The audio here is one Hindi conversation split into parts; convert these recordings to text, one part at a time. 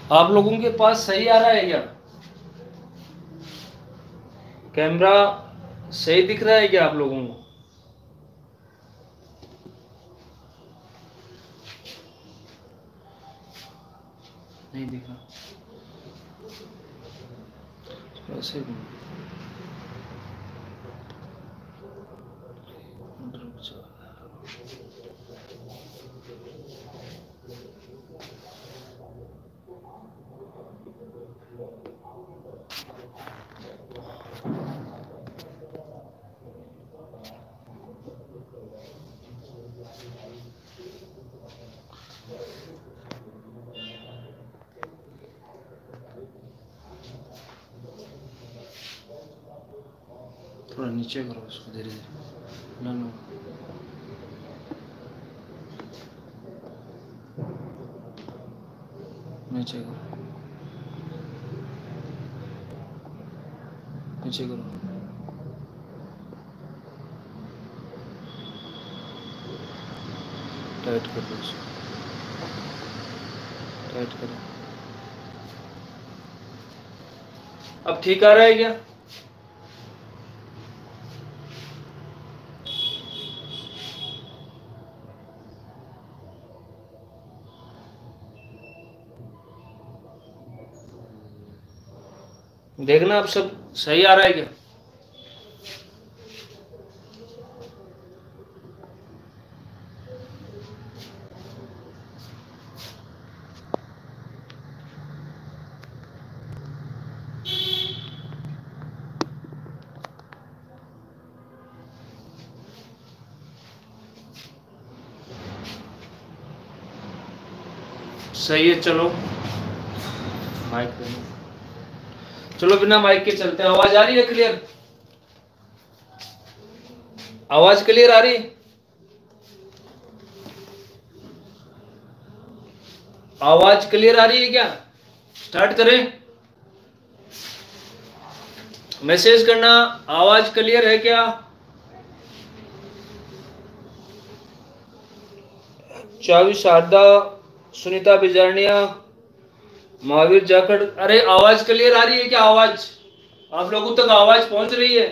आप लोगों के पास सही आ रहा है क्या? कैमरा सही दिख रहा है क्या आप लोगों को? नहीं दिख रहा। ऐसे थोड़ा नीचे करो उसको धीरे धीरे। ना ना नीचे करो, नीचे करो। टाइट कर दो उसको, टाइट करो। अब ठीक आ रहा है क्या? देखना अब सब सही आ रहा है क्या? सही है। चलो माइक पे, चलो बिना माइक के चलते हैं। आवाज आ रही है क्लियर? आवाज क्लियर आ रही? आवाज क्लियर आ रही है क्या? स्टार्ट करें? मैसेज करना, आवाज क्लियर है क्या? चावी शारदा, सुनीता बिजारनिया, महावीर जाखड़। अरे आवाज क्लियर आ रही है क्या? आवाज आप लोगों तक आवाज पहुंच रही है?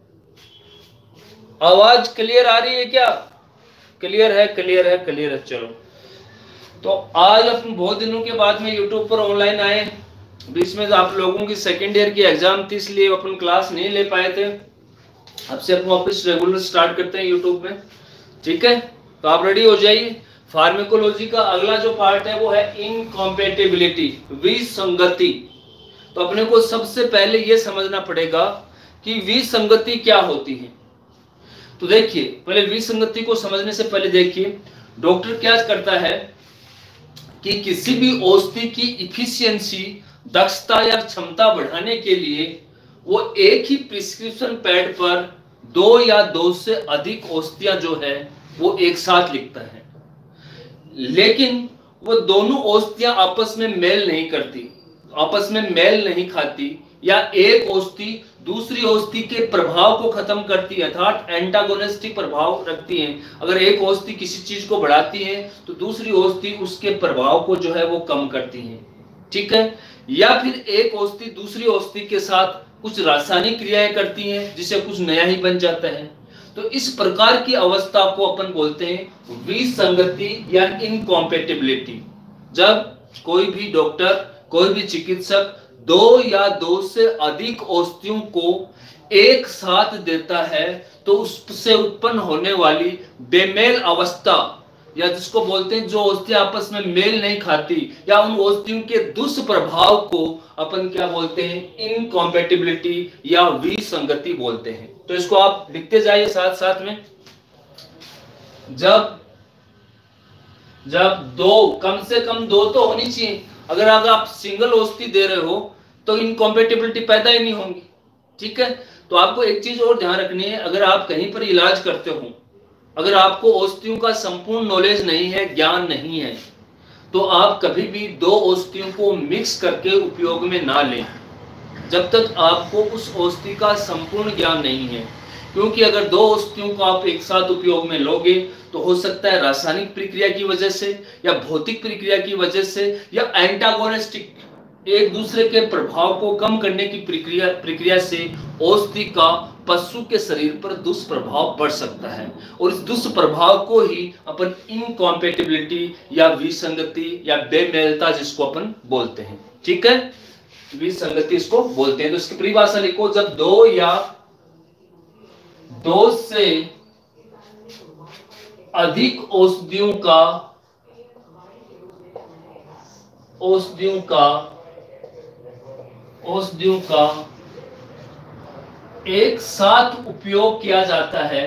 आवाज क्लियर आ रही है क्या? क्लियर है, क्लियर है, क्लियर है। चलो, तो आज अपन बहुत दिनों के बाद में यूट्यूब पर ऑनलाइन आए। बीच में आप लोगों की सेकेंड ईयर की एग्जाम थी, इसलिए अपन क्लास नहीं ले पाए थे। अब से अपन वापस रेगुलर स्टार्ट करते हैं यूट्यूब में, ठीक है? तो आप रेडी हो जाइए। फार्मेकोलॉजी का अगला जो पार्ट है वो है इनकॉम्पेटिबिलिटी, विसंगति। तो अपने को सबसे पहले ये समझना पड़ेगा कि विसंगति क्या होती है। तो देखिए, पहले विसंगति को समझने से पहले देखिए डॉक्टर क्या करता है कि किसी भी औषधि की इफिशियंसी, दक्षता या क्षमता बढ़ाने के लिए वो एक ही प्रिस्क्रिप्शन पैड पर दो या दो से अधिक औषधियां जो है वो एक साथ लिखता है, लेकिन वो दोनों औषधियां आपस में मेल नहीं करती, आपस में मेल नहीं खाती, या एक औषधि दूसरी औषधि के प्रभाव को खत्म करती है, अर्थात एंटागोनिस्टिक प्रभाव रखती है। अगर एक औषधि किसी चीज को बढ़ाती है तो दूसरी औषधि उसके प्रभाव को जो है वो कम करती है, ठीक है? या फिर एक औषधि दूसरी औषधि के साथ कुछ रासायनिक क्रियाएं करती हैं जिससे कुछ नया ही बन जाता है। तो इस प्रकार की अवस्था को अपन बोलते हैं विसंगति या इनकॉम्पेटिबिलिटी। जब कोई भी डॉक्टर, कोई भी चिकित्सक दो या दो से अधिक औषधियों को एक साथ देता है तो उससे उत्पन्न होने वाली बेमेल अवस्था, या जिसको बोलते हैं जो औषधियां आपस में मेल नहीं खाती, या उन औषधियों के दुष्प्रभाव को अपन क्या बोलते हैं? इनकॉम्पेटिबिलिटी या विसंगति बोलते हैं। तो इसको आप लिखते जाइए साथ साथ में। जब दो, कम से कम दो तो होनी चाहिए। अगर आप सिंगल औषधि दे रहे हो तो इनकॉम्पेटिबिलिटी पैदा ही नहीं होगी, ठीक है? तो आपको एक चीज और ध्यान रखनी है, अगर आप कहीं पर इलाज करते हो, अगर आपको औषधियों का संपूर्ण नॉलेज नहीं है, ज्ञान नहीं है, तो आप कभी भी दो औषधियों को मिक्स करके उपयोग में ना लें जब तक आपको उस औषधि का संपूर्ण ज्ञान नहीं है। क्योंकि अगर दो औषधियों को आप एक साथ उपयोग में लोगे तो हो सकता है रासायनिक प्रक्रिया की वजह से, या भौतिक प्रक्रिया की वजह से, या एंटागोनिस्टिक एक दूसरे के प्रभाव को कम करने की प्रक्रिया से औषधि का पशु के शरीर पर दुष्प्रभाव पड़ सकता है, और इस दुष्प्रभाव को ही अपन इनकॉम्पेटिबिलिटी या विसंगति या बेमेलता जिसको अपन बोलते हैं। ठीक है, विसंगति इसको बोलते हैं। तो इसकी परिभाषा लिखो, जब दो या दो से अधिक औषधियों का एक साथ उपयोग किया जाता है,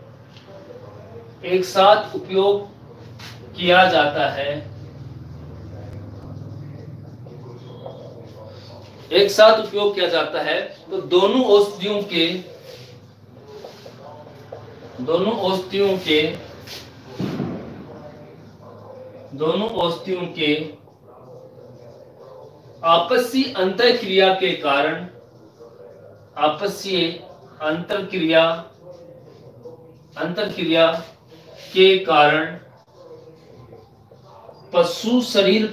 एक साथ उपयोग किया जाता है, एक साथ उपयोग किया जाता है, तो दोनों औषधियों के आपसी अंतःक्रिया के कारण पशु शरीर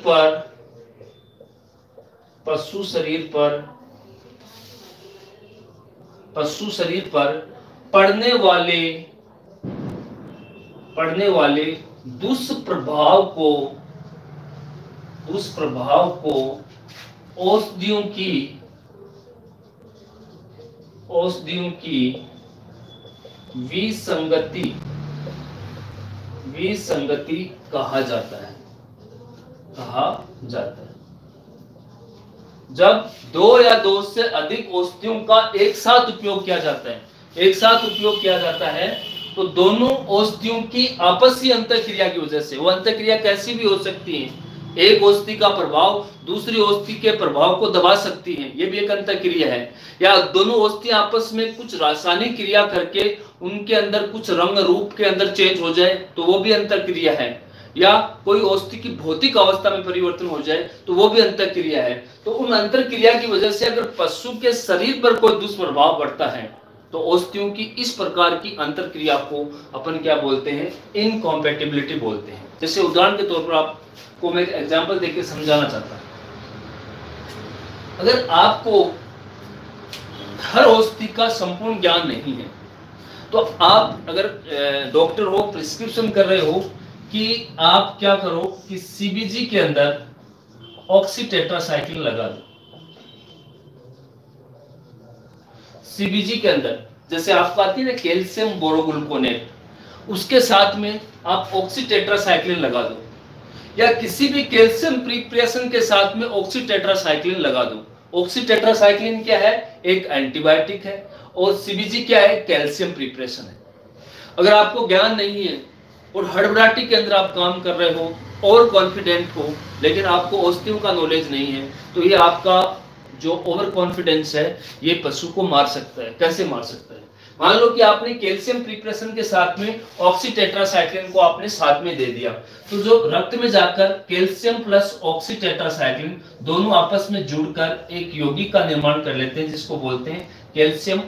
पर पड़ने वाले दुष्प्रभाव को औषधियों की विसंगति कहा जाता है। जब दो या दो से अधिक औषधियों का एक साथ उपयोग किया जाता है, तो दोनों औषधियों की आपसी अंतःक्रिया की वजह से, वो अंतःक्रिया कैसी भी हो सकती है, एक औषधि का प्रभाव दूसरी औषधि के प्रभाव को दबा सकती है, ये भी एक अंतःक्रिया है, या दोनों औषधि आपस में कुछ रासायनिक क्रिया करके उनके अंदर कुछ रंग रूप के अंदर चेंज हो जाए तो वो भी अंतःक्रिया है, या कोई औषधि की भौतिक अवस्था में परिवर्तन हो जाए तो वो भी अंतःक्रिया है। तो उन अंतःक्रिया की वजह से अगर पशु के शरीर पर कोई दुष्प्रभाव पड़ता है तो औषधियों की इस प्रकार की अंतःक्रिया को अपन क्या बोलते हैं, इनकॉम्पेटिबिलिटी बोलते हैं। जैसे उदाहरण के तौर पर आपको मैं एक एग्जांपल देकर समझाना चाहता हूं। अगर आपको हर औषधि का संपूर्ण ज्ञान नहीं है तो आप अगर डॉक्टर हो, प्रिस्क्रिप्शन कर रहे हो कि आप क्या करो कि सीबीजी के अंदर ऑक्सीटेट्रासाइक्लिन लगा दो। सीबीजी के अंदर जैसे आपको आती है ना कैल्शियम बोरोग्लूकोनेट, उसके साथ में आप ऑक्सीटेट्रासाइक्लिन लगा दो, या किसी भी कैल्शियम प्रिपरेशन के साथ में ऑक्सीटेट्रासाइक्लिन लगा दो। ऑक्सीटेट्रासाइक्लिन क्या है, एक एंटीबायोटिक है, और सीबीजी क्या है, कैल्शियम प्रिपरेशन है। अगर आपको ज्ञान नहीं है और हड़बड़ाहटी के अंदर आप काम कर रहे हो और कॉन्फिडेंट हो, लेकिन आपको औषधियों का नॉलेज नहीं है, तो ये आपका जो ओवर कॉन्फिडेंस है ये पशु को मार सकता है। कैसे मार सकता है, मान लो कि आपने कैल्शियम प्रिपरेशन के साथ में ऑक्सीटेट्रासाइक्लिन को आपने साथ में दे दिया, तो जो रक्त में जाकर कैल्शियम प्लस ऑक्सीटेट्रासाइक्लिन दोनों आपस में जुड़कर एक यौगिक का निर्माण कर लेते हैं जिसको बोलते हैं कैल्शियम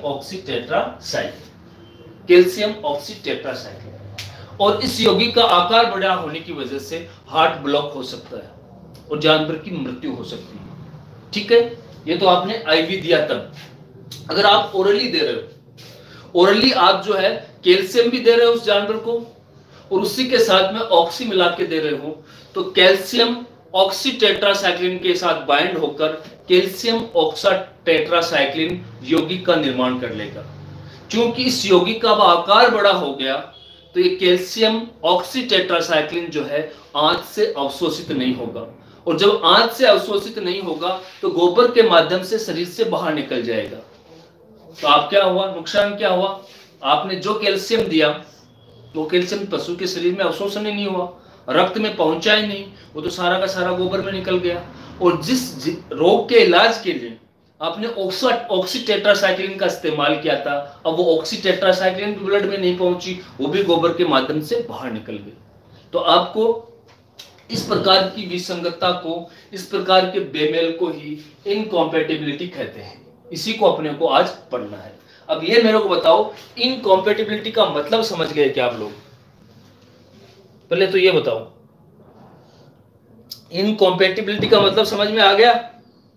ऑक्सीटेट्रासाइक्लिन। और इस यौगिक का आकार बड़ा होने की वजह से हार्ट ब्लॉक हो सकता है और जानवर की मृत्यु हो सकती है। ठीक है, ये तो आपने आईवी दिया तब। अगर आप ओरली दे रहे हो, ओरली आप जो है कैल्शियम भी दे रहे हो उस जानवर को और उसी के साथ में ऑक्सी मिला के दे रहे हो, तो कैल्शियम ऑक्सीटेट्रासाइक्लिन के साथ बाइंड होकर कैल्शियम ऑक्सीटेट्रासाइक्लिन यौगिक का निर्माण कर लेगा। क्योंकि इस यौगिक का आकार बड़ा हो गया तो ये कैल्शियम ऑक्सीटेट्रासाइक्लिन जो है आंत से अवशोषित नहीं होगा, और जब आंत से अवशोषित नहीं होगा तो गोबर के माध्यम से शरीर से बाहर निकल जाएगा। तो आप क्या हुआ, नुकसान क्या हुआ, आपने जो कैल्शियम दिया वो कैल्शियम पशु के शरीर में अवशोषण ही नहीं हुआ, रक्त में पहुंचा ही नहीं, वो तो सारा का सारा गोबर में निकल गया। और जिस रोग के इलाज के लिए आपने ऑक्सीटेट्रासाइक्लिन का इस्तेमाल किया था, अब वो ऑक्सीटेट्रासाइक्लिन भी ब्लड में नहीं पहुंची, वो भी गोबर के माध्यम से बाहर निकल गई। तो आपको इस प्रकार की विसंगतता को, इस प्रकार के बेमेल को ही इनकॉम्पेटिबिलिटी कहते हैं। इसी को अपने को आज पढ़ना है। अब ये मेरे को बताओ, इनकॉम्पेटिबिलिटी का मतलब समझ गए क्या आप लोग? पहले तो ये बताओ, इनकॉम्पेटिबिलिटी का मतलब समझ में आ गया?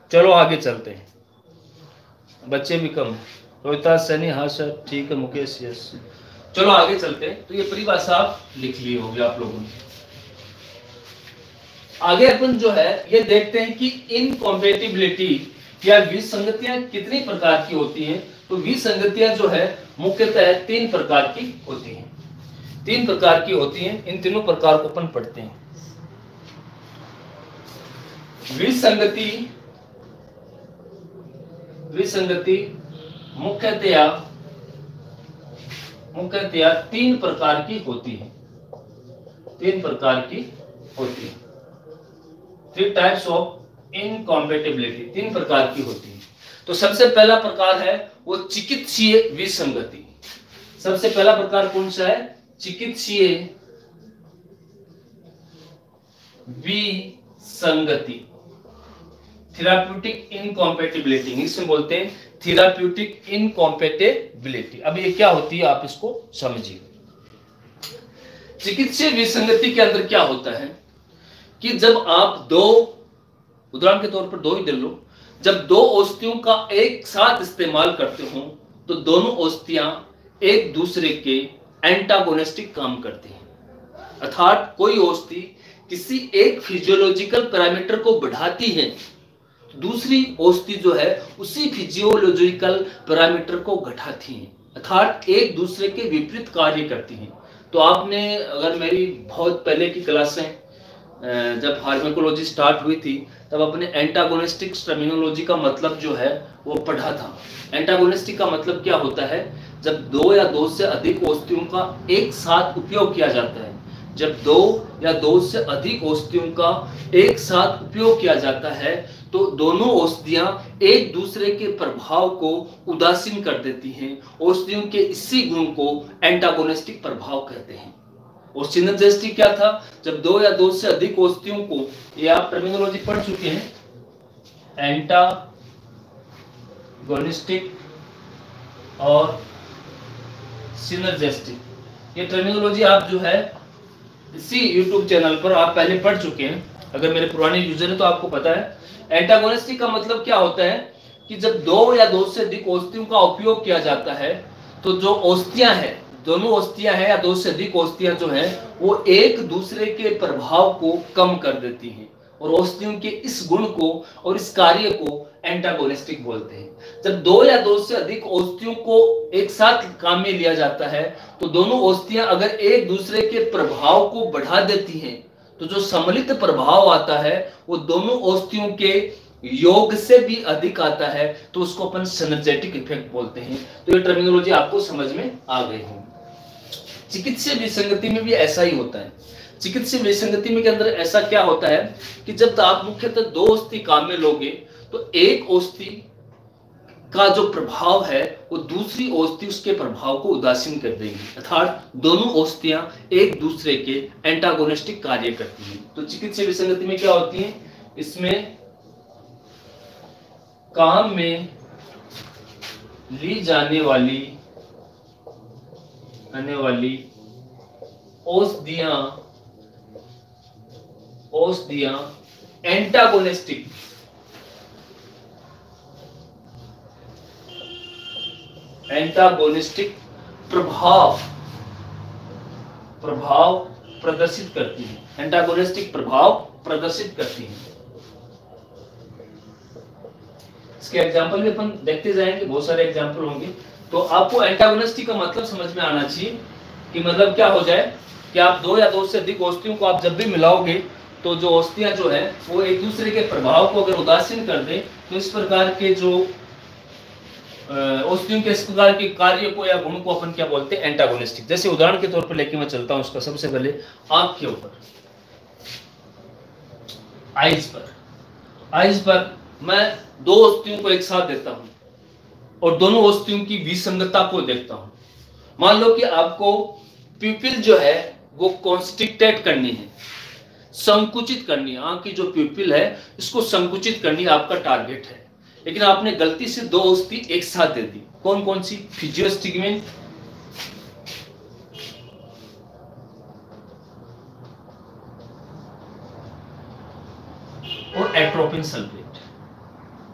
चलो आगे चलते हैं, बच्चे भी कम। रोहिता सैनी, हाँ सर ठीक है। मुकेश, यस। चलो आगे चलते हैं। तो ये परिभाषा आप लिख ली होगी आप लोगों ने। आगे अपन जो है ये देखते हैं कि इनकॉम्पेटिबिलिटी या विसंगतियां कितनी प्रकार की होती हैं। तो विसंगतियां जो है मुख्यतः 3 प्रकार की होती हैं। 3 प्रकार की होती हैं। इन तीनों प्रकार को अपन पढ़ते हैं। विसंगति विसंगति मुख्यतया 3 प्रकार की होती है। 3 प्रकार की होती है। 3 टाइप्स ऑफ इनकॉम्पेटिबिलिटी, 3 प्रकार की होती है। तो सबसे पहला प्रकार है वो चिकित्सीय विसंगति। सबसे पहला प्रकार कौन सा है? चिकित्सीय विसंगति, थेराप्यूटिक इनकॉम्पेटिबिलिटी, इसमें बोलते हैं थेराप्यूटिक इनकॉम्पेटिबिलिटी। अब ये क्या होती है आप इसको समझिए। चिकित्सीय विसंगति के अंदर क्या होता है कि जब आप दो, उदाहरण के तौर पर 2 ही ले लो, जब 2 औषधियों का एक साथ इस्तेमाल करते हो तो दोनों औषधियां एक दूसरे के एंटागोनिस्टिक काम करती हैं। अर्थात कोई औषधि किसी एक फिजियोलॉजिकल पैरामीटर को बढ़ाती है, दूसरी औषधि जो है उसी फिजियोलॉजिकल पैरामीटर को घटाती है, अर्थात एक दूसरे के विपरीत कार्य करती हैं। तो आपने अगर मेरी बहुत पहले की क्लासें जब फार्माकोलॉजी स्टार्ट हुई थी तब अपने एंटागोनिस्टिक टर्मिनोलॉजी का मतलब जो है वो पढ़ा था। एंटागोनिस्टिक का मतलब क्या होता है? जब 2 या 2 से अधिक औषधियों का एक साथ उपयोग किया जाता है, जब 2 या 2 से अधिक औषधियों का एक साथ उपयोग किया जाता है तो दोनों औषधियां एक दूसरे के प्रभाव को उदासीन कर देती हैं। औषधियों के इसी गुण को एंटागोनिस्टिक प्रभाव कहते हैं। और सिनर्जिस्टिक क्या था? जब 2 या 2 से अधिक औषधियों को, ये आप टर्मिनोलॉजी पढ़ चुके हैं, एंटागोनिस्टिक और सिनर्जिस्टिक, ये टर्मिनोलॉजी आप जो है इसी YouTube चैनल पर आप पहले पढ़ चुके हैं। अगर मेरे पुराने यूजर है तो आपको पता है। एंटागोनिस्टिक का मतलब क्या होता है कि जब 2 या 2 से अधिक औषधियों का उपयोग किया जाता है तो जो औषधियां हैं, दोनों औषधियां हैं या 2 से अधिक औषधियां जो हैं वो एक दूसरे के प्रभाव को कम कर देती हैं और औषधियों के इस गुण को और इस कार्य को एंटागोनिस्टिक बोलते हैं। जब 2 या 2 से अधिक औषधियों को एक साथ काम में लिया जाता है तो दोनों औषधियां अगर एक दूसरे के प्रभाव को बढ़ा देती हैं तो जो सम्मिलित प्रभाव आता है वो दोनों औषधियों के योग से भी अधिक आता है, तो उसको अपन सिनर्जेटिक इफेक्ट बोलते हैं। तो ये टर्मिनोलॉजी आपको समझ में आ गई होगी। चिकित्सीय विसंगति में भी ऐसा ही होता है। चिकित्सीय विसंगति में के अंदर ऐसा क्या होता है कि जब आप मुख्यतः 2 औषधि काम में लोगे तो एक औषधि का जो प्रभाव है वो दूसरी औषधि उसके प्रभाव को उदासीन कर देगी, अर्थात दोनों औषधियां एक दूसरे के एंटागोनिस्टिक कार्य करती हैं। तो चिकित्सीय विसंगति में क्या होती है? इसमें काम में ली जाने वाली औषधियां एंटागोनिस्टिक प्रभाव प्रदर्शित करती है। एंटागोनिस्टिक प्रभाव प्रदर्शित करती है। इसके एग्जांपल भी अपन देखते जाएंगे, बहुत सारे एग्जांपल होंगे। तो आपको एंटागोनिस्टिक का मतलब समझ में आना चाहिए कि मतलब क्या हो जाए कि आप 2 या 2 से अधिक औषधियों को आप जब भी मिलाओगे तो जो औषधियां जो है वो एक दूसरे के प्रभाव को अगर उदासीन कर दें तो इस प्रकार के जो औषधियों के इस प्रकार के कार्य को या गुण को अपन क्या बोलते हैं? एंटागोनिस्टिक। जैसे उदाहरण के तौर पर लेके मैं चलता हूं उसका। सबसे पहले आंख के ऊपर, आइज पर मैं 2 औषधियों को एक साथ देता हूं और दोनों औषधियों की विसंगतता को देखता हूं। मान लो कि आपको प्यूपिल जो है वो कॉन्स्ट्रिक्टेड करनी है, संकुचित करनी है। आंख की जो प्यूपिल है इसको संकुचित करनी आपका टारगेट है, लेकिन आपने गलती से 2 औषधि एक साथ दे दी। कौन कौन सी? फिजियोस्टिगमिन और एट्रोपिन सल्फेट।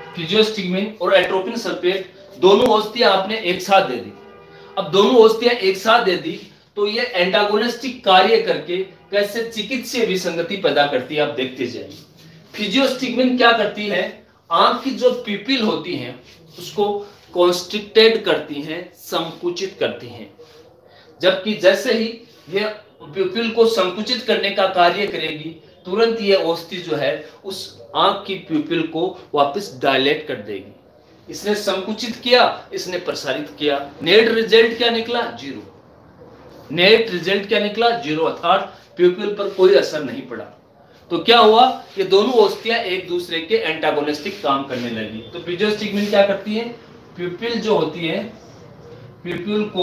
फिजियोस्टिग्मिन और एट्रोपिन सल्फेट दोनों औषधियां आपने एक साथ दे दी। अब दोनों औषधियां एक साथ दे दी तो ये एंटागोनिस्टिक कार्य करके कैसे चिकित्सीय विसंगति पैदा करती है आप देखते जाइए। फिजियोस्टिग्मिन क्या करती है, आंख की जो पिपिल होती है उसको कॉन्स्ट्रिक्टेड करती हैं, संकुचित करती हैं। जबकि जैसे ही ये प्यूपिल को संकुचित करने का कार्य करेगी तुरंत ये औषधि जो है उस आंख की प्यूपिल को वापस डायलेट कर देगी। इसने संकुचित किया, इसने प्रसारित किया, नेट रिजल्ट क्या निकला, जीरो। नेट रिजल्ट क्या निकला, जीरो, अर्थात प्यूपिल पर कोई असर नहीं पड़ा। तो क्या हुआ, ये दोनों औषधियां एक दूसरे के एंटागोनिस्टिक काम करने लगी। तो फिजियोस्टिग्मिन क्या करती है, प्यूपिल जो होती है प्यूपिल को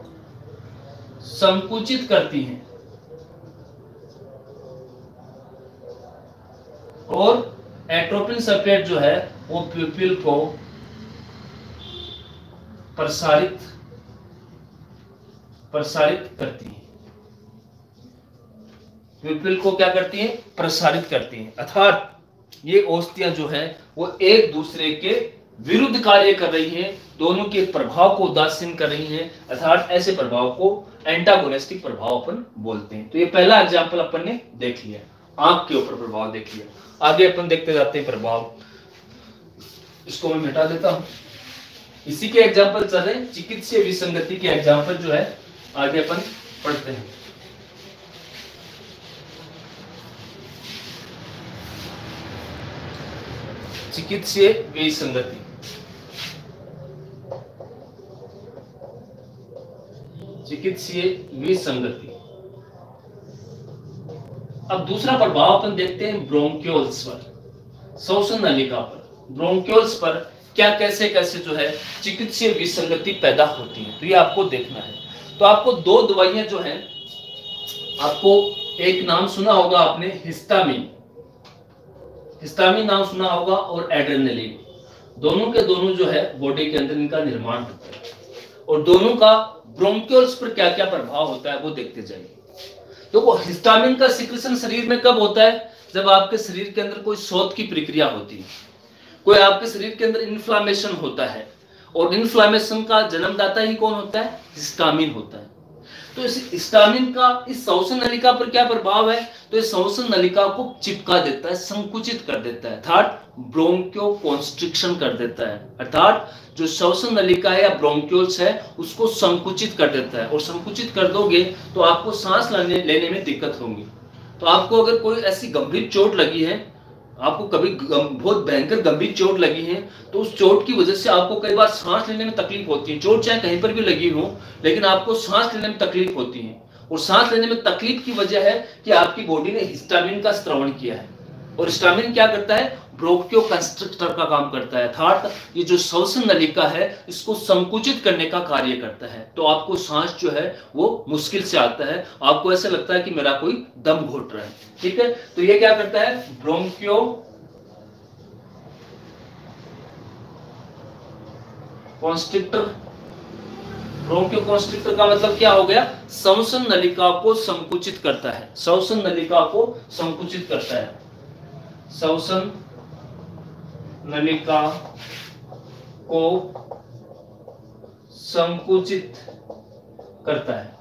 संकुचित करती हैं और एट्रोपिन सल्फेट जो है वो प्यूपिल को प्रसारित करती है। प्यूपिल को क्या करती है, प्रसारित करती है। अर्थात ये औषधियां जो है वो एक दूसरे के विरुद्ध कार्य कर रही हैं, दोनों के प्रभाव को उदासीन कर रही हैं। अर्थात ऐसे प्रभाव को एंटागोनिस्टिक प्रभाव अपन बोलते हैं। तो ये पहला एग्जाम्पल अपन ने देख लिया, आंख के ऊपर प्रभाव देख लिया। आगे अपन देखते जाते हैं प्रभाव। इसको मैं मिटा देता हूं। इसी के एग्जाम्पल चल रहे हैं, चिकित्सीय विसंगति के एग्जाम्पल जो है आगे अपन पढ़ते हैं। चिकित्सीय विसंगति, चिकित्सीय विसंगति। अब दूसरा प्रभाव अपन देखते हैं ब्रोंक्यूल्स पर, श्वसन नलिका पर। ब्रोंक्यूल्स पर क्या कैसे कैसे जो है चिकित्सीय विसंगति पैदा होती है, तो ये आपको देखना है। तो आपको दो दवाइयां जो हैं, आपको एक नाम सुना होगा आपने हिस्टामिन, हिस्टामिन नाम सुना होगा, और एड्रेनलिन। दोनों के दोनों जो है बॉडी के अंदर इनका निर्माण होता है और दोनों का ब्रोंक्यूल्स पर क्या क्या प्रभाव होता है वो देखते जाइए। तो वो हिस्टामिन का सिक्रेशन शरीर में कब होता है, जब आपके शरीर के अंदर कोई शोथ की प्रक्रिया होती है, कोई आपके शरीर के अंदर इन्फ्लामेशन होता है, और इन्फ्लामेशन का जन्मदाता ही कौन होता है, हिस्टामिन होता है। तो इस हिस्टामिन का इस श्वसन नलिका पर क्या प्रभाव है, तो इस श्वसन नलिका को चिपका देता है, संकुचित कर देता है, अर्थात ब्रोंकियो कॉन्स्ट्रिक्शन कर देता है। अर्थात जो श्वसन नलिका है या ब्रोंक्यूल्स है उसको संकुचित कर देता है, और संकुचित कर दोगे तो आपको सांस लेने में दिक्कत होगी। तो आपको अगर कोई ऐसी गंभीर चोट लगी है, आपको कभी बहुत भयंकर गंभीर चोट लगी है, तो उस चोट की वजह से आपको कई बार सांस लेने में तकलीफ होती है। चोट चाहे कहीं पर भी लगी हो, लेकिन आपको सांस लेने में तकलीफ होती है, और सांस लेने में तकलीफ की वजह है कि आपकी बॉडी ने हिस्टामिन का स्रावन किया है। और हिस्टामिन क्या करता है, ब्रोंकियो कंस्ट्रिक्टर का काम करता है, अर्थात ये जो श्वसन नलिका है इसको संकुचित करने का कार्य करता है। तो आपको सांस जो है वो मुश्किल से आता है, आपको ऐसा लगता है कि मेरा कोई दम घोट रहा है। ठीक है, तो ये क्या करता है, ब्रोंकियो कॉन्स्ट्रिक्टर। ब्रोंकियो कॉन्स्ट्रिक्टर का मतलब क्या हो गया, श्वसन नलिका को संकुचित करता है, श्वसन नलिका को संकुचित करता है, श्वसन नलिका को संकुचित करता है,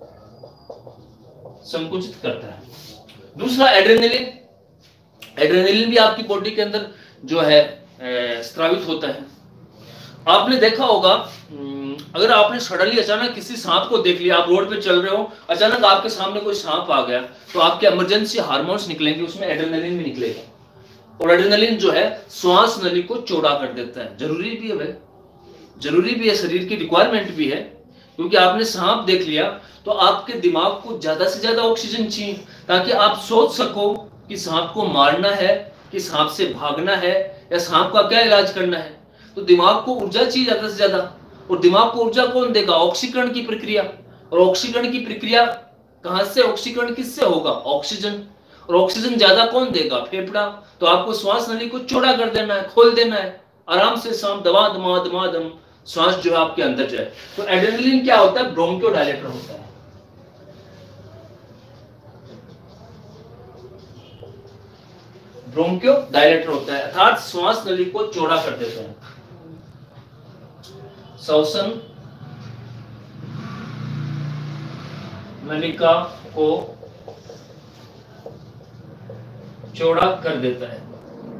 संकुचित करता है। दूसरा एड्रेनलिन, एड्रेनलिन भी आपकी बॉडी के अंदर जो है स्रावित होता है। आपने देखा होगा, अगर आपने सडनली अचानक किसी सांप को देख लिया, आप रोड पे चल रहे हो, अचानक आपके सामने कोई सांप आ गया, तो आपके इमरजेंसी हार्मोन्स निकलेंगे, उसमें एड्रेनलिन भी निकलेगा, और एड्रेनलिन जो है श्वास नली को चौड़ा कर देता है। जरूरी भी है भाई, जरूरी भी है, शरीर की रिक्वायरमेंट भी है, क्योंकि आपने सांप देख लिया तो आपके दिमाग को ज्यादा से ज्यादा ऑक्सीजन चाहिए, ताकि आप सोच सको कि सांप को मारना है, कि सांप से भागना है, या सांप का क्या इलाज करना है। तो दिमाग को ऊर्जा चाहिए ज्यादा से ज्यादा, और दिमाग को ऊर्जा कौन देगा, ऑक्सीकरण की प्रक्रिया। और ऑक्सीकरण की प्रक्रिया कहां से, ऑक्सीकरण किससे होगा, ऑक्सीजन, और ऑक्सीजन ज्यादा कौन देगा, फेफड़ा। तो आपको श्वास नली को चौड़ा कर देना है, खोल देना है, आराम से सांप दमा दमा दमा दम श्वास जो है आपके अंदर जाए। तो एड्रेनलिन क्या होता है, ब्रोंकियोडायलेटर होता है। ब्रोंकियो डायलेटर होता है, अर्थात श्वास नली को चौड़ा कर देता है। श्वसन नलिका को चौड़ा कर देता है।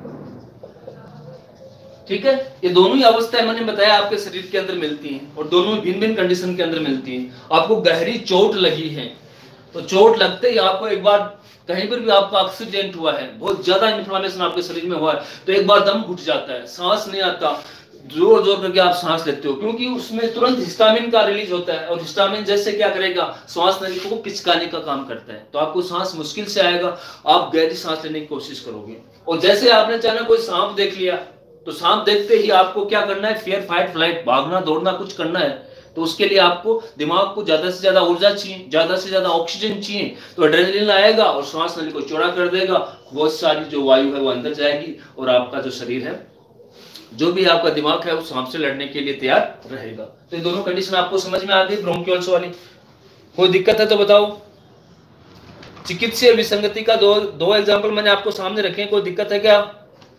ठीक है, ये दोनों ही अवस्थाएं मैंने बताया आपके शरीर के अंदर मिलती हैं और दोनों भिन्न भिन्न कंडीशन के अंदर मिलती हैं। आपको गहरी चोट लगी है तो चोट लगते ही आपको एक बार कहीं पर भी आपका एक्सीडेंट हुआ है, बहुत ज्यादा इन्फ्लेमेशन आपके शरीर में हुआ है, तो एक बार दम घुट जाता है, सांस नहीं आता, जोर जोर करके आप सांस लेते हो, क्योंकि उसमें तुरंत हिस्टामिन का रिलीज होता है और हिस्टामिन जैसे क्या करेगा, श्वास नली को पिचकाने का काम करता है, तो आपको सांस मुश्किल से आएगा, आप गहरी सांस लेने की कोशिश करोगे। और जैसे आपने चाहे कोई सांप देख लिया तो सांप देखते ही आपको क्या करना है, फियर फाइट फ्लाइट, भागना दौड़ना कुछ करना है, तो उसके लिए आपको दिमाग को ज्यादा से ज्यादा ऊर्जा चाहिए, ज्यादा से ज्यादा ऑक्सीजन चाहिए, तो एड्रेनलिन आएगा और श्वास नली को चौड़ा कर देगा, बहुत सारी जो वायु है वो अंदर जाएगी और आपका जो शरीर है, जो भी आपका दिमाग है, वो सांप से लड़ने के लिए तैयार रहेगा। तो ये दोनों कंडीशन आपको समझ में आ गई ब्रोंकियोल्स वाली। कोई दिक्कत है तो बताओ। चिकित्सीय विसंगति का दो एग्जाम्पल मैंने आपको सामने रखे हैं, कोई दिक्कत है क्या?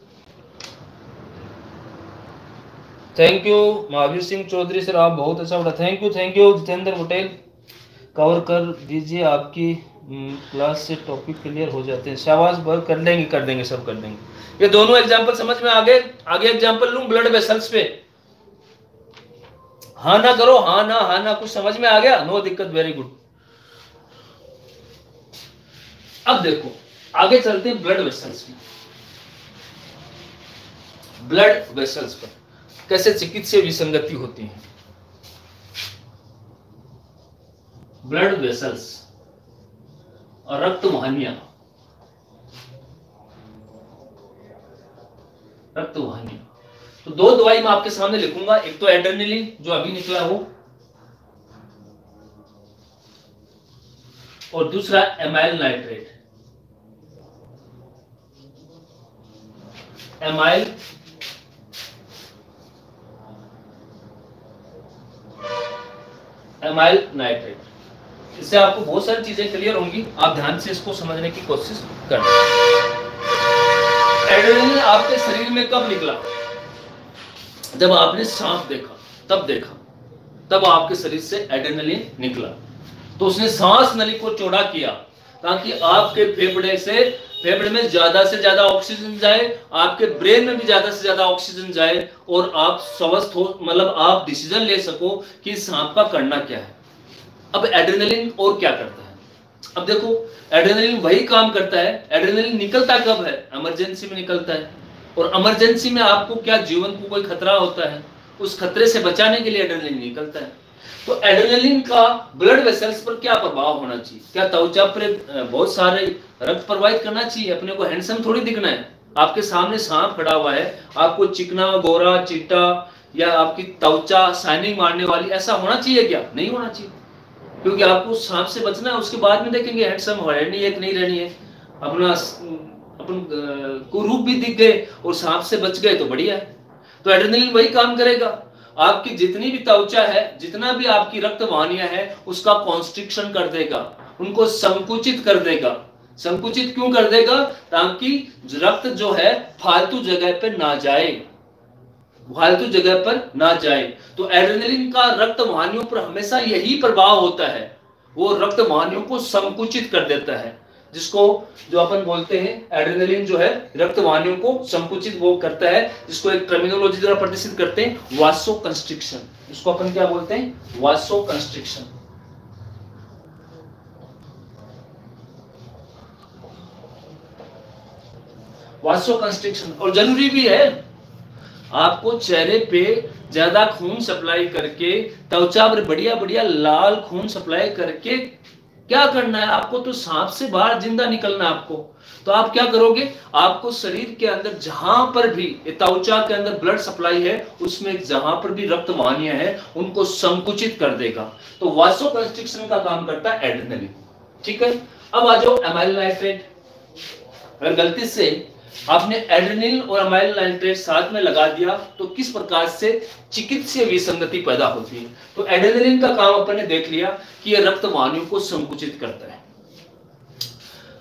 Thank you Mahavir Singh Chaudhary sir, आप बहुत अच्छा बोला, thank you Jitendra Patel, cover कर दीजिए, आपकी क्लास से टॉपिक क्लियर हो जाते हैं, शाबाश, बहुत कर देंगे सब कर देंगे। ये दोनों एग्जांपल समझ में आ गए। आगे एग्जांपल लूं ब्लड वेसल्स पे, हाँ ना करो, हाँ ना, कुछ समझ में आ गया? नो दिक्कत, वेरी गुड। अब देखो आगे चलते हैं ब्लड वेसल्स में। ब्लड वेसल्स पर कैसे चिकित्सीय विसंगति होती है। ब्लड वेसल्स और रक्त वाहिनियां, तो दो दवाई मैं आपके सामने लिखूंगा, एक तो एड्रेनलिन जो अभी निकला हो, और दूसरा एमाइल नाइट्रेट। एमाइल नाइट्रेट, इससे आपको बहुत सारी चीजें क्लियर होंगी, आप ध्यान से इसको समझने की कोशिश करें। एड्रेनलिन आपके शरीर में कब निकला? जब आपने सांप देखा, तब आपके शरीर से एड्रेनलिन निकला, तो उसने सांस नली को चौड़ा किया ताकि आपके फेफड़े में ज्यादा से ज्यादा ऑक्सीजन जाए, आपके ब्रेन में भी ज्यादा से ज्यादा ऑक्सीजन जाए और आप स्वस्थ हो, मतलब आप डिसीजन ले सको कि सांप का करना क्या है। अब एड्रेनलिन और क्या करता है? अब देखो एड्रेनलिन वही काम करता है। एड्रेनलिन निकलता कब है? इमरजेंसी में निकलता है, और इमरजेंसी में आपको क्या जीवन को कोई खतरा होता है, उस खतरे से बचाने के लिए एड्रेनलिन निकलता है। तो एड्रेनलिन का ब्लड वेसल्स पर क्या प्रभाव होना चाहिए? क्या त्वचा पर बहुत सारे रक्त प्रवाहित करना चाहिए? अपने को हैंडसम थोड़ी दिखना है। आपके सामने सांप खड़ा हुआ है, आपको चिकना गोरा चिट्टा या आपकी त्वचा शाइनिंग मारने वाली ऐसा होना चाहिए क्या? नहीं होना चाहिए, क्योंकि आपको सांप से बचना है, उसके बाद में देखेंगे हैंडसम रहनी है कि नहीं रहनी है। अपन को रूप भी दिख गए और सांप से बच गए तो बढ़िया है। तो एड्रेनलिन वही काम करेगा, आपकी जितनी भी त्वचा है, जितना भी आपकी रक्त वाहिनियां है, उसका कॉन्स्ट्रिक्शन कर देगा, उनको संकुचित कर देगा। संकुचित क्यों कर देगा? ताकि रक्त जो है फालतू जगह पे ना जाए, तो एड्रेनलिन का रक्त वाहिनियों पर हमेशा यही प्रभाव होता है, वो रक्त वाहिनियों को संकुचित कर देता है, जिसको जो अपन बोलते हैं एड्रेनलिन जो है रक्त वाहिनियों को संकुचित वो करता है, जिसको एक टर्मिनोलॉजी द्वारा प्रतिष्ठित करते हैं वासो कंस्ट्रिक्शन। इसको अपन क्या बोलते हैं? वासो कंस्ट्रिक्शन। वासो कंस्ट्रिक्शन, और जरूरी भी है, आपको चेहरे पे ज्यादा खून सप्लाई करके, त्वचा पर बढ़िया लाल खून सप्लाई करके क्या करना है? आपको तो सांप से बाहर जिंदा निकलना है आपको। तो आप क्या करोगे? आपको शरीर के अंदर जहां पर भी त्वचा के अंदर ब्लड सप्लाई है, उसमें जहां पर भी रक्त वाहिनियां हैं, उनको संकुचित कर देगा। तो वासो कंस्ट्रिक्शन का काम करता है एड्रेनलिन। ठीक है, अब आ जाओ एमाइल नाइट्रेट। अगर गलती से आपने एड्रेनलिन और एमाइल नाइट्रेट साथ में लगा दिया तो किस प्रकार से चिकित्सीय विसंगति पैदा होती है? तो एड्रेनलिन का काम अपन ने देख लिया कि यह रक्त वाहिनियों को संकुचित करता है।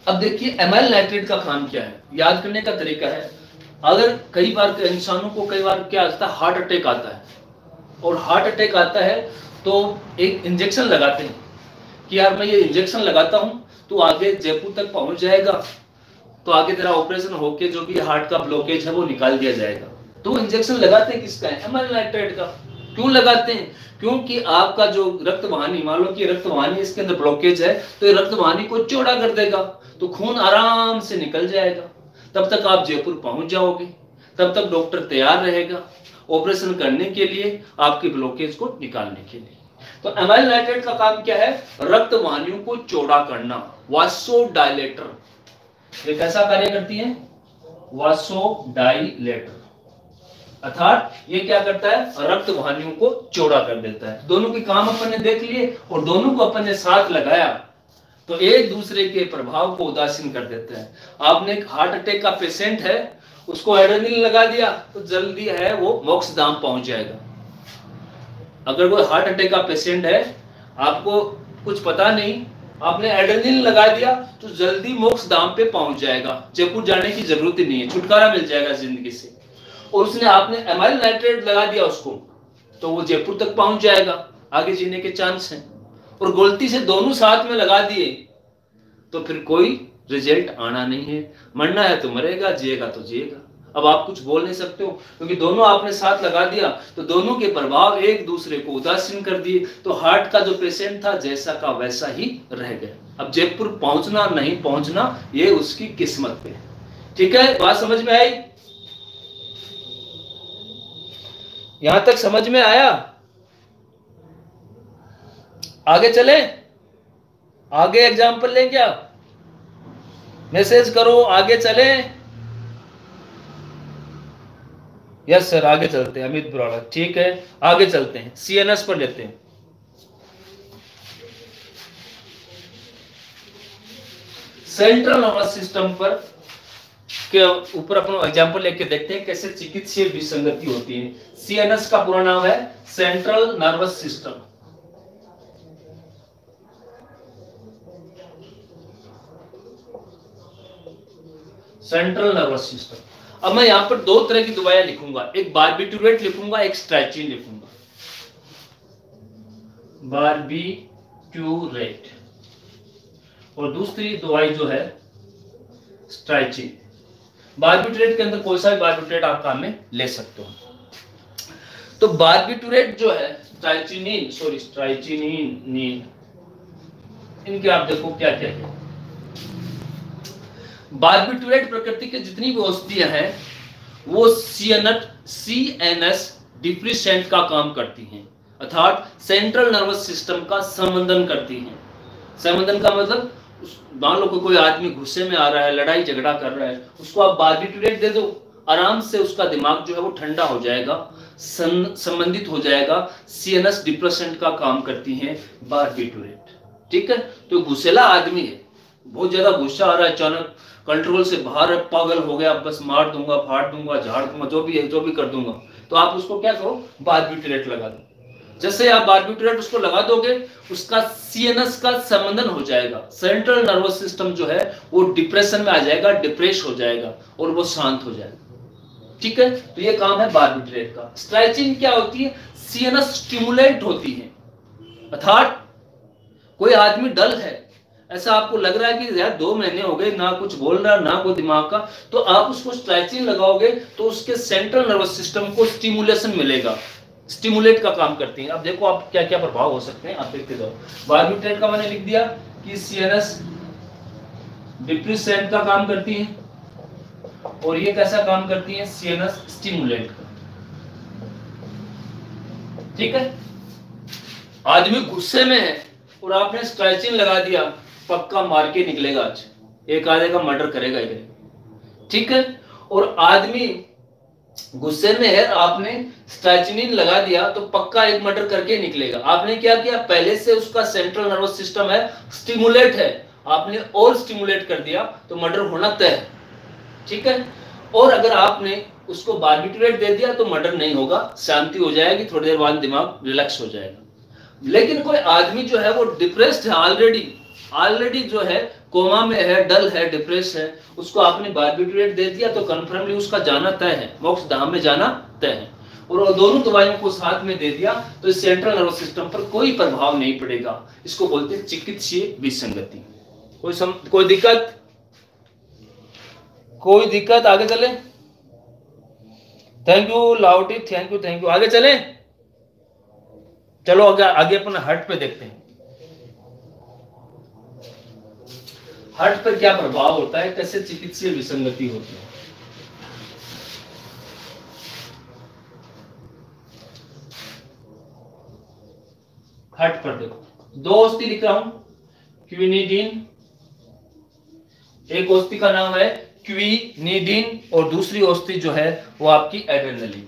अब देखिए एमाइल नाइट्रेट का काम क्या है, याद करने का तरीका है। अगर कई बार इंसानों को कई बार क्या आता है, हार्ट अटैक आता है, और हार्ट अटैक आता है तो एक इंजेक्शन लगाते हैं कि यार मैं ये इंजेक्शन लगाता हूं तो आगे जयपुर तक पहुंच जाएगा, तो आगे तेरा ऑपरेशन होके जो भी हार्ट का ब्लॉकेज है वो निकाल दिया जाएगा। तो इंजेक्शन लगाते हैं किसका है, एमाइल नाइट्रेट का। क्यों लगाते हैं, क्योंकि आपका जो रक्त वाहिनी, मान लो कि रक्त वाहिनी इसके अंदर ब्लॉकेज है, तो ये रक्त वाहिनी को चौड़ा कर देगा, तो खून आराम से निकल जाएगा, तब तक आप जयपुर पहुंच जाओगे, तब तक डॉक्टर तैयार रहेगा ऑपरेशन करने के लिए, आपके ब्लॉकेज को निकालने के लिए। तो एमाइल नाइट्रेट का काम क्या है, रक्त वाहिनियों को चौड़ा करना, वासोडाइलेटर। ये कैसा कार्य करती है, वासोडाइलेटर, अर्थात ये क्या करता है, रक्त वाहिनियों को चौड़ा कर देता है। दोनों के काम अपन ने देख लिए और दोनों को अपन ने साथ लगाया तो एक दूसरे के प्रभाव को उदासीन कर देते हैं। आपने एक हार्ट अटैक का पेशेंट है, उसको एड्रेनलिन लगा दिया तो जल्दी है वो मोक्ष धाम पहुंच जाएगा। अगर कोई हार्ट अटैक का पेशेंट है, आपको कुछ पता नहीं, आपने एड्रेनलिन लगा दिया तो जल्दी मोक्ष धाम पे पहुंच जाएगा, जयपुर जाने की जरूरत ही नहीं है, छुटकारा मिल जाएगा जिंदगी से। और उसने आपने एमाइल नाइट्रेट लगा दिया उसको, तो वो जयपुर तक पहुंच जाएगा, आगे जीने के चांस हैं। और गलती से दोनों साथ में लगा दिए तो फिर कोई रिजल्ट आना नहीं है, मरना है तो मरेगा, जिएगा तो जिएगा। अब आप कुछ बोल नहीं सकते हो, क्योंकि दोनों आपने साथ लगा दिया तो दोनों के प्रभाव एक दूसरे को उदासीन कर दिए, तो हार्ट का जो पेशेंट था जैसा का वैसा ही रह गया। अब जयपुर पहुंचना नहीं पहुंचना ये उसकी किस्मत पे है। ठीक है, बात समझ में आई, यहां तक समझ में आया? आगे चले, आगे एग्जाम्पल लें क्या, मैसेज करो आगे चले। यस सर, आगे चलते हैं, अमित बुराड़ा, ठीक है आगे चलते हैं, सीएनएस पर लेते हैं। सेंट्रल नर्वस सिस्टम पर के ऊपर अपन एग्जाम्पल लेके देखते हैं कैसे चिकित्सीय विसंगति होती है। सीएनएस का पूरा नाम है central nervous system. Central nervous system. अब मैं यहां पर दो तरह की दवाएं लिखूंगा, एक बार्बिटूरेट लिखूंगा, एक स्ट्राइचिन लिखूंगा। बार्बिटूरेट और दूसरी दवाई जो है स्ट्राइचिन। बार्बिटूरेट के अंदर कोई सा भी बार्बिटूरेट आप काम में ले सकते हो। तो बार्बिटूरेट जो है स्ट्राइचिनिन, इनके आप देखो क्या क्या है। बार्बिटूरेट प्रकृति के जितनी भी औषधियां हैं वो सीएनएस डिप्रेसेंट का काम करती हैं, अर्थात सेंट्रल नर्वस सिस्टम का संबंधन करती हैं। संबंधन का मतलब, मान लो कोई आदमी गुस्से में आ रहा है, लड़ाई झगड़ा कर रहा है, उसको आप बार्बिटूरेट दे दो, आराम से उसका दिमाग जो है वो ठंडा हो जाएगा, संबंधित हो जाएगा। सीएनएस डिप्रेसेंट का काम करती हैं बार्बिटूरेट। ठीक है, तो गुस्सेला आदमी है, बहुत ज्यादा गुस्सा आ रहा है, अचानक कंट्रोल से बाहर है, पागल हो गया, बस मार दूंगा, फाड़ दूंगा, झाड़ दूंगा, जो भी है जो भी कर दूंगा, तो आप उसको क्या करो, बार्बिटूरेट लगा दो। जैसे आप बार्बिटूरेट उसको लगा दोगे, उसका सीएनएस का संबंधन हो जाएगा, सेंट्रल नर्वस सिस्टम जो है वो डिप्रेशन में आ जाएगा, डिप्रेस हो जाएगा और वो शांत हो जाएगा। ठीक है, तो ये काम है बार्बिटूरेट का। स्ट्राइचिन क्या होती है, सीएनएस स्टिमुलेंट होती है, अर्थात कोई आदमी डल है, ऐसा आपको लग रहा है कि यार 2 महीने हो गए ना कुछ बोल रहा ना कोई दिमाग का, तो आप उसको स्ट्राइचिन लगाओगे तो उसके सेंट्रल नर्वस सिस्टम को स्टिमुलेशन मिलेगा, स्टिमुलेट का काम करती है। अब देखो आप क्या क्या प्रभाव हो सकते हैं, आप देखते जाओ। बार्बिटूरेट का मैंने लिख दिया कि सीएनएस डिप्रेसेंट का काम करती है, और ये कैसा काम करती है, सीएनएस स्टिमुलेट का। ठीक है, आदमी गुस्से में है और आपने स्ट्राइचिन लगा दिया, पक्का मार के निकलेगा, आज एक आधे का मर्डर करेगा ही। ठीक है, और आदमी गुस्से में है, आपने स्ट्राइचिनिन लगा दिया तो पक्का एक मर्डर करके निकलेगा। आपने क्या किया, पहले से उसका सेंट्रल नर्वस सिस्टम है, स्टिमुलेट है, आपने और स्टिमुलेट कर दिया तो मर्डर होना तय है। ठीक है, और अगर आपने उसको बार्बिटूरेट दे दिया तो मर्डर नहीं होगा, शांति हो जाएगी, थोड़ी देर बाद दिमाग रिलैक्स हो जाएगा। लेकिन कोई आदमी जो है वो डिप्रेस्ड है ऑलरेडी, ऑलरेडी जो है कोमा में है, डल है, डिप्रेस है, उसको आपने बारबिटूरेट दे दिया तो कन्फर्मली उसका जाना तय है, मोक्ष धाम में जाना तय है। और दोनों दवाइयों को साथ में दे दिया तो इस सेंट्रल नर्वस सिस्टम पर कोई प्रभाव नहीं पड़ेगा। इसको बोलते हैं चिकित्सीय विसंगति। कोई दिक्कत? कोई दिक्कत? आगे चले? थैंक यू लाउटी, थैंक यू थैंक यू। आगे चले, चलो आगे अपन हार्ट पे देखते हैं। हार्ट पर क्या प्रभाव होता है, कैसे चिकित्सीय विसंगति होती है। हार्ट पर देखो, दो औषधि लिख रहा हूं, क्विनिडीन, एक औषधि का नाम है क्विनिडीन और दूसरी औषधि जो है वो आपकी एड्रेनलिन।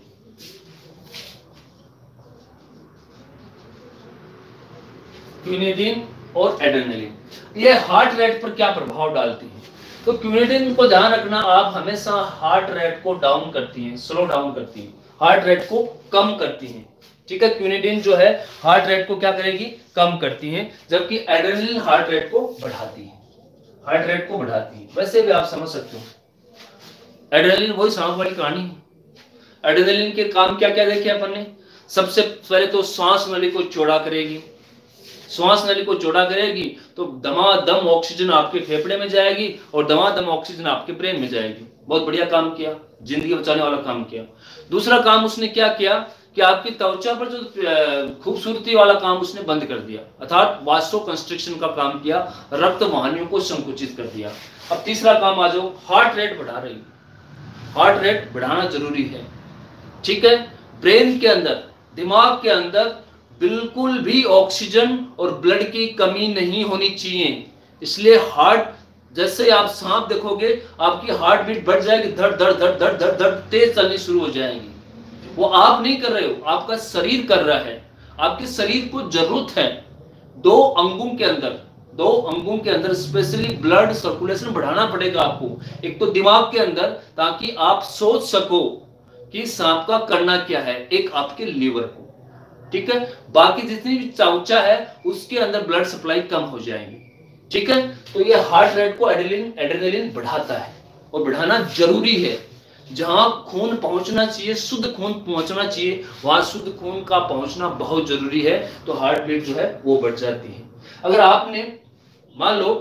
क्विनिडीन और एड्रेनलिन, ये हार्ट रेट पर क्या प्रभाव डालती है। तो क्विनिडीन को ध्यान रखना, आप हमेशा हार्ट रेट को डाउन करती हैं, स्लो डाउन करती हैं, हार्ट रेट को कम करती हैं। ठीक है, क्विनिडीन जो है हार्ट रेट को क्या करेगी, कम करती है, जबकि एड्रेनलिन हार्ट रेट को बढ़ाती है, हार्ट रेट को बढ़ाती है। वैसे भी आप समझ सकते हो, एड्रेनलिन वही सांप वाली कहानी है। एड्रेनलिन के काम क्या क्या देखे अपन ने। सबसे पहले तो सांस नली को चौड़ा करेगी, श्वास नली को चौड़ा करेगी तो दमादम ऑक्सीजन आपके फेफड़े में जाएगी और दमादम ऑक्सीजन आपके ब्रेन में जाएगी। बहुत बढ़िया काम किया, जिंदगी बचाने वाला काम किया। दूसरा काम उसने क्या किया कि आपकी त्वचा पर जो खूबसूरती वाला काम उसने बंद कर दिया, अर्थात वास्टो कंस्ट्रिक्शन का काम किया, रक्त वाहिनियों को संकुचित कर दिया। अब तीसरा काम आ जाओ, हार्ट रेट बढ़ा रही है। हार्ट रेट बढ़ाना जरूरी है, ठीक है। ब्रेन के अंदर, दिमाग के अंदर बिल्कुल भी ऑक्सीजन और ब्लड की कमी नहीं होनी चाहिए। इसलिए हार्ट, जैसे आप सांप देखोगे आपकी हार्ट बीट बढ़ जाएगी, धड़ धड़ धड़ धड़ धड़ धड़ तेज चलनी शुरू हो जाएगी। वो आप नहीं कर रहे हो, आपका शरीर कर रहा है। आपके शरीर को जरूरत है दो अंगों के अंदर स्पेशली ब्लड सर्कुलेशन बढ़ाना पड़ेगा आपको। एक तो दिमाग के अंदर, ताकि आप सोच सको कि सांप का करना क्या है, एक आपके लीवर को, ठीक है। बाकी जितनी भी त्वचा है उसके अंदर ब्लड सप्लाई कम हो जाएगी, ठीक है। तो ये हार्ट रेट को एड्रेनलिन बढ़ाता है और बढ़ाना जरूरी है। जहां खून पहुंचना चाहिए, शुद्ध खून पहुंचना चाहिए, वहां शुद्ध खून का पहुंचना बहुत जरूरी है, तो हार्ट बीट जो है वो बढ़ जाती है। अगर आपने मान लो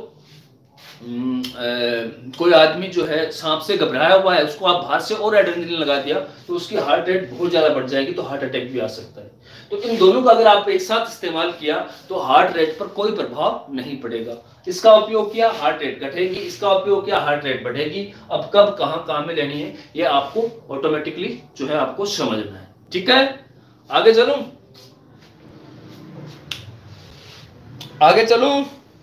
कोई आदमी जो है सांप से घबराया हुआ है, उसको आप बाहर से और एड्रेनलिन लगा दिया तो उसकी हार्ट रेट बहुत ज्यादा बढ़ जाएगी, तो हार्ट अटैक भी आ सकता है। तो इन दोनों का अगर आप एक साथ इस्तेमाल किया तो हार्ट रेट पर कोई प्रभाव नहीं पड़ेगा। इसका उपयोग किया हार्ट रेट घटेगी, इसका उपयोग किया हार्ट रेट बढ़ेगी। अब कब कहां काम में लेनी है ये आपको ऑटोमेटिकली जो है आपको समझना है, ठीक है। आगे चलूं, आगे चलूं।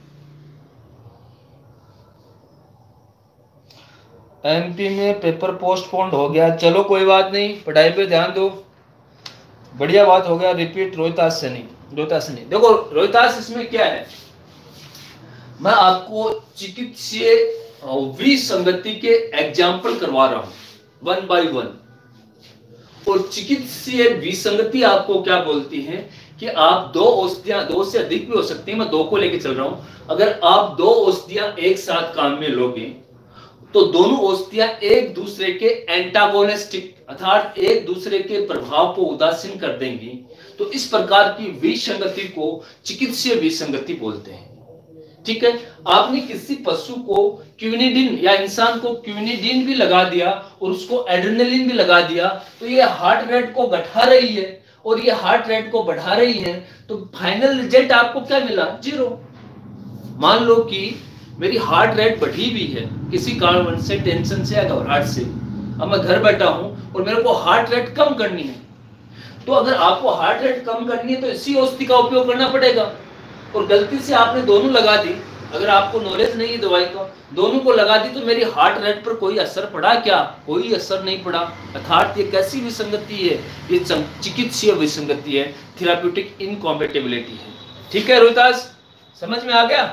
एमपी में पेपर पोस्टपोन्ड हो गया, चलो कोई बात नहीं, पढ़ाई पे ध्यान दो, बढ़िया बात हो गया। रिपीट रोहितास से नहीं। देखो रोहितास, इसमें क्या है, मैं आपको चिकित्सीय विसंगति के एग्जाम्पल करवा रहा हूं 1 by 1। और चिकित्सीय विसंगति आपको क्या बोलती है कि आप दो औषधियां, दो से अधिक भी हो सकती है, मैं दो को लेके चल रहा हूं। अगर आप दो औषधियां एक साथ काम में लोगे तो दोनों औषधियां एक दूसरे के एंटागोनिस्टिक, अर्थात एक दूसरे के प्रभाव को उदासीन कर देंगी। तो इस प्रकार की विसंगति को चिकित्सीय विसंगति बोलते हैं, ठीक है। आपने किसी पशु को क्विनिडीन या इंसान को क्विनिडीन भी लगा दिया और उसको एड्रेनलिन भी लगा दिया, तो ये हार्ट रेट को घटा रही है और ये हार्ट रेट को बढ़ा रही है, तो फाइनल रिजल्ट आपको क्या मिला, 0। मान लो कि मेरी हार्ट रेट बढ़ी भी है किसी कारण से, टेंशन से या घबराहट से, अब मैं घर बैठा हूं और मेरे को हार्ट रेट कम करनी है। तो अगर आपको हार्ट रेट कम करनी है तो इसी औषधि का उपयोग करना पड़ेगा। और गलती से आपने दोनों लगा दी, अगर आपको नॉलेज नहीं है दवाई का, दोनों को लगा दी, तो मेरी हार्ट रेट पर कोई असर पड़ा क्या, कोई असर नहीं पड़ा। अर्थात ये कैसी विसंगति है, ये चिकित्सीय विसंगति है, थेराप्यूटिक इनकॉम्पेटिबिलिटी है, ठीक है। रोहितास समझ में आ गया,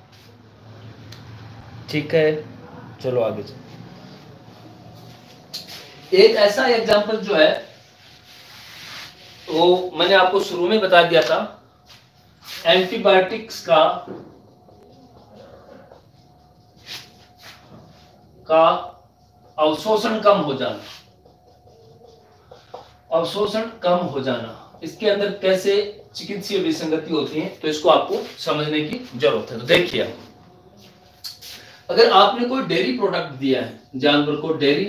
ठीक है। चलो आगे चलो। एक ऐसा एग्जांपल जो है वो मैंने आपको शुरू में बता दिया था, एंटीबायोटिक्स का का अवशोषण कम हो जाना, अवशोषण कम हो जाना, इसके अंदर कैसे चिकित्सीय विसंगति होती है, तो इसको आपको समझने की जरूरत है। तो देखिए, अगर आपने कोई डेयरी प्रोडक्ट दिया है, जानवर को डेयरी,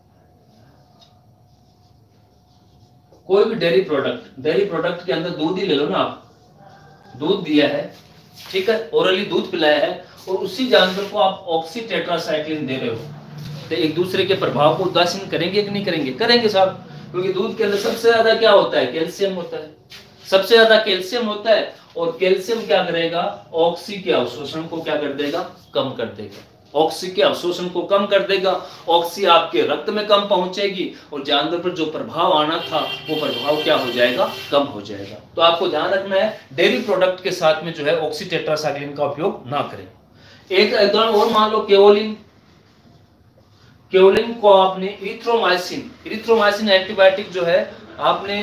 कोई भी डेयरी प्रोडक्ट के अंदर दूध ही ले लो ना, आप दूध दिया है, ठीक है, ओरली दूध पिलाया है, और उसी जानवर को आप ऑक्सी टेट्रासाइक्लिन दे रहे हो, तो एक दूसरे के प्रभाव को उदासीन करेंगे कि नहीं करेंगे? करेंगे साहब, क्योंकि दूध के अंदर सबसे ज्यादा क्या होता है? कैल्शियम होता है, सबसे ज्यादा कैल्शियम होता है, और कैल्शियम क्या करेगा? ऑक्सी के अवशोषण को क्या कर देगा? कम कर देगा, ऑक्सी के अवशोषण को कम कर देगा, ऑक्सी आपके रक्त में कम पहुंचेगी, और जानवर पर जो प्रभाव आना था वो प्रभाव क्या हो जाएगा? कम हो जाएगा। तो आपको ध्यान रखना है, डेयरी प्रोडक्ट के साथ में जो है ऑक्सी टेट्रासाइक्लिन का उपयोग ना करें। एक उदाहरण और मान लो, केओलिन, केओलिन को आपने इरिथ्रोमाइसिन एंटीबायोटिक जो है आपने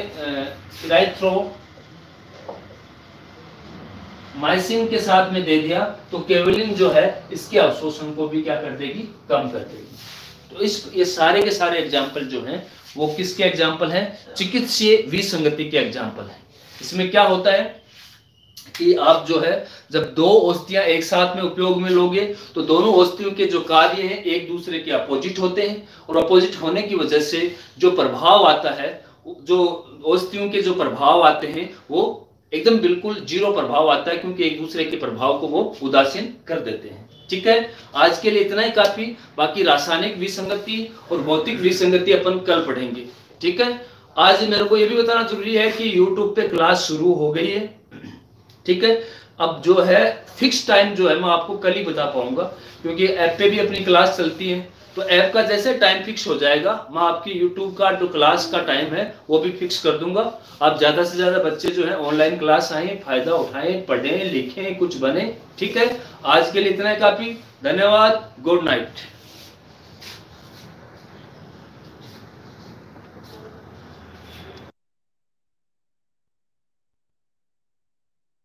इरिथ्रोमाइसिन के साथ में दे दिया, तो केओलिन जो है इसके अवशोषण को भी क्या कर देगी? कम कर देगी। तो ये सारे के सारे एग्जाम्पल जो हैं वो किसके एग्जाम्पल हैं? चिकित्सीय विसंगति के एग्जाम्पल हैं। इसमें क्या होता है कि आप जो है जब दो औषधियां एक साथ में उपयोग में लोगे, तो दोनों औषधियों के जो कार्य हैं एक दूसरे के अपोजिट होते हैं, और अपोजिट होने की वजह से जो प्रभाव आता है, जो औषधियों के जो प्रभाव आते हैं वो एकदम बिल्कुल जीरो प्रभाव आता है, क्योंकि एक दूसरे के प्रभाव को वो उदासीन कर देते हैं। ठीक है, आज के लिए इतना ही काफी, बाकी रासायनिक विसंगति और भौतिक विसंगति अपन कल पढ़ेंगे। ठीक है, आज मेरे को ये भी बताना जरूरी है कि YouTube पे क्लास शुरू हो गई है। ठीक है, अब जो है फिक्स टाइम जो है मैं आपको कल ही बता पाऊंगा, क्योंकि ऐप पे भी अपनी क्लास चलती है, तो ऐप का जैसे टाइम फिक्स हो जाएगा मैं आपकी YouTube का जो क्लास का टाइम है वो भी फिक्स कर दूंगा। आप ज्यादा से ज्यादा बच्चे जो है ऑनलाइन क्लास आए, फायदा उठाएं, पढ़ें, लिखें, कुछ बने। ठीक है, आज के लिए इतना ही काफी। धन्यवाद, गुड नाइट।